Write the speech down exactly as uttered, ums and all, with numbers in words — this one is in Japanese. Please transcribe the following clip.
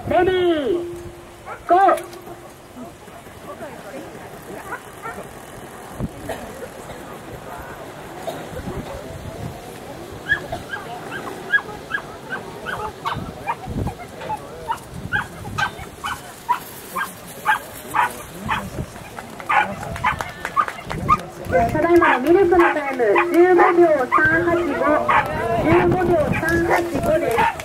レディーゴー。ただいまのミルクのタイムじゅうごびょうさんはちご、じゅうごびょうさんはちごです。